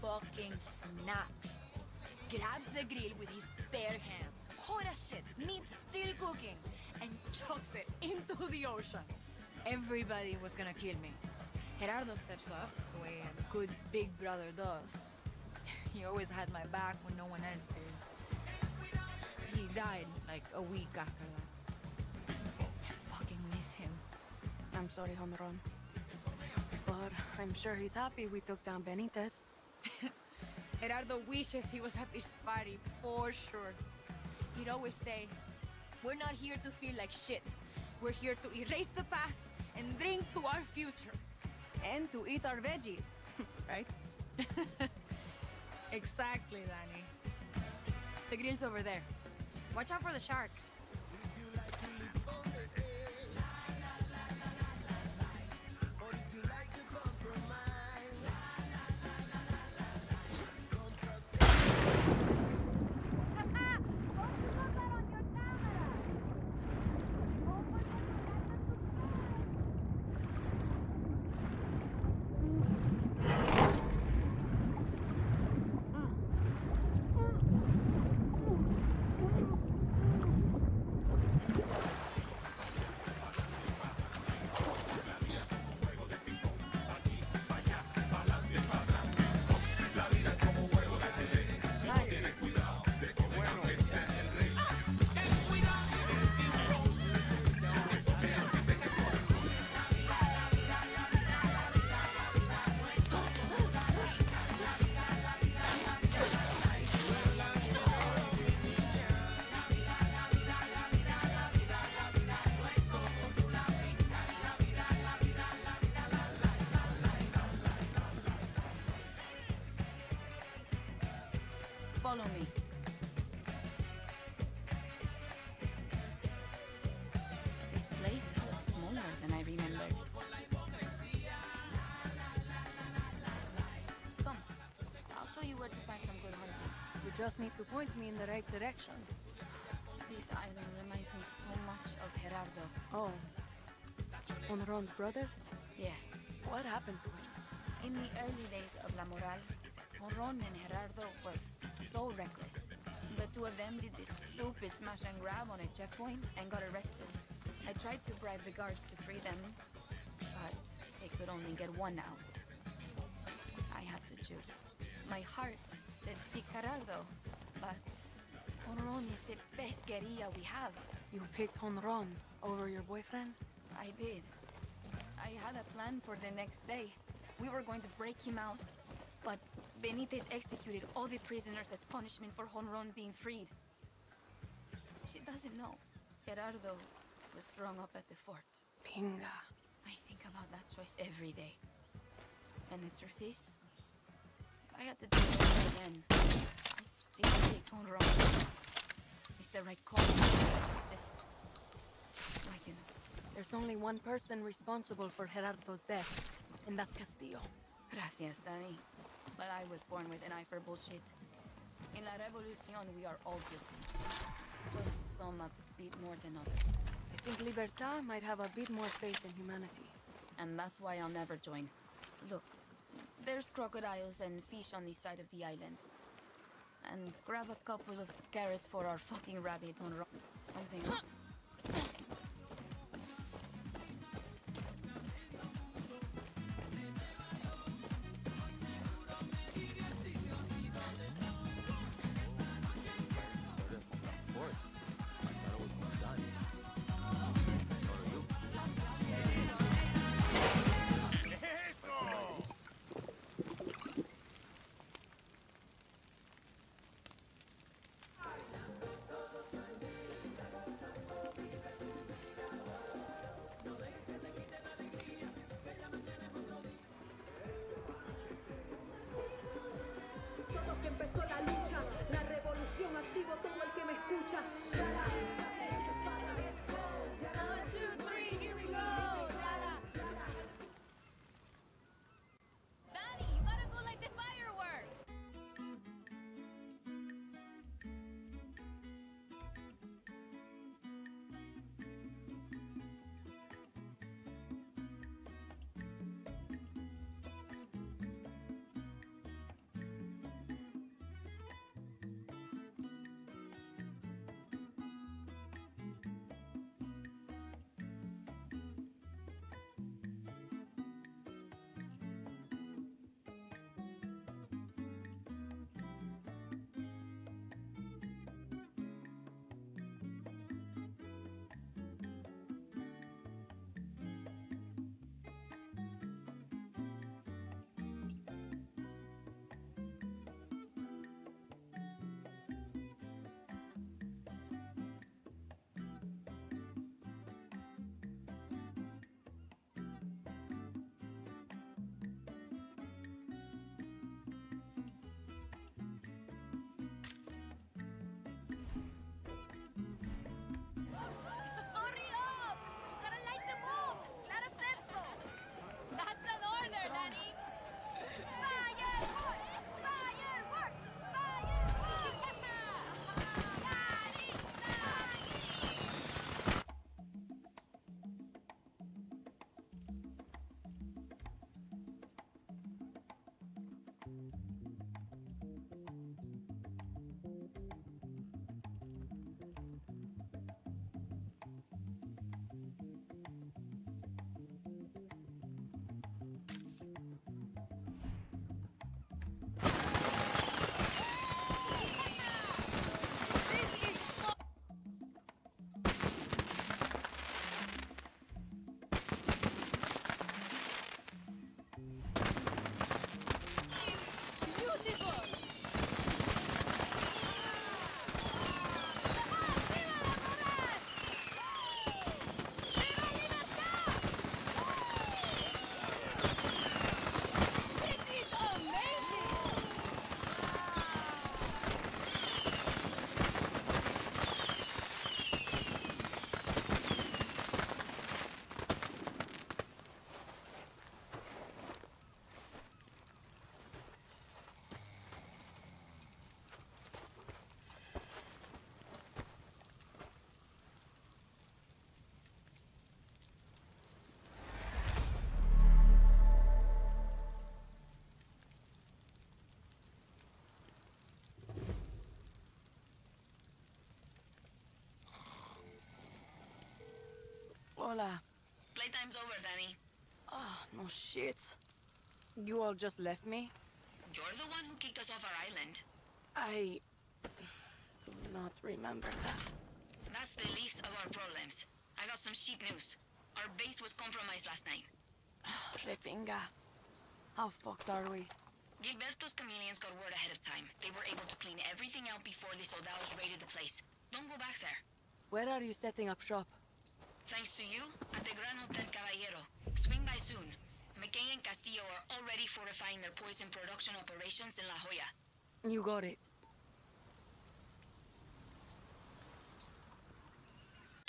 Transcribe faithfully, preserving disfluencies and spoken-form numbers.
fucking snaps. Grabs the grill with his bare hands, hot as shit, meat still cooking, and chucks it into the ocean. Everybody was gonna kill me. Gerardo steps up, the way a good big brother does. He always had my back when no one else did. He died like a week after that. I fucking miss him. I'm sorry, Honron. But I'm sure he's happy we took down Benitez. Gerardo wishes he was at this party, for sure. He'd always say, we're not here to feel like shit. We're here to erase the past and drink to our future. And to eat our veggies, right? Exactly, Danny. The grill's over there. Watch out for the sharks. Follow me. This place feels smaller than I remembered. Come, I'll show you where to find some good hunting. You just need to point me in the right direction. This island reminds me so much of Gerardo. Oh. Honron's brother? Yeah. What happened to him? In the early days of La Moral, Honron and Gerardo were so reckless. The two of them did this stupid smash and grab on a checkpoint and got arrested. I tried to bribe the guards to free them, but they could only get one out. I had to choose. My heart said pick Gerardo, but Honron is the best guerrilla we have. You picked Honron over your boyfriend? I did. I had a plan for the next day. We were going to break him out, but Benitez executed all the prisoners as punishment for Honron being freed. She doesn't know. Gerardo was thrown up at the fort. Pinga. I think about that choice every day. And the truth is, if I had to do it over again, I'd still take Honron. It's the right call. It's just... like, you know. There's only one person responsible for Gerardo's death, and that's Castillo. Gracias, Danny. But I was born with an eye for bullshit. In La Revolucion, we are all guilty. Just some a bit more than others. I think Libertad might have a bit more faith in humanity. And that's why I'll never join. Look, there's crocodiles and fish on this side of the island. And grab a couple of carrots for our fucking rabbit on rock. Something. Hola. Playtime's over, Danny. Oh, no shit. You all just left me? You're the one who kicked us off our island. I... do not remember that. That's the least of our problems. I got some shit news. Our base was compromised last night. Repinga. How fucked are we? Gilberto's chameleons got word ahead of time. They were able to clean everything out before the soldados raided the place. Don't go back there. Where are you setting up shop? Thanks to you, at the Gran Hotel Caballero. Swing by soon. McKay and Castillo are already fortifying their poison production operations in La Jolla. You got it.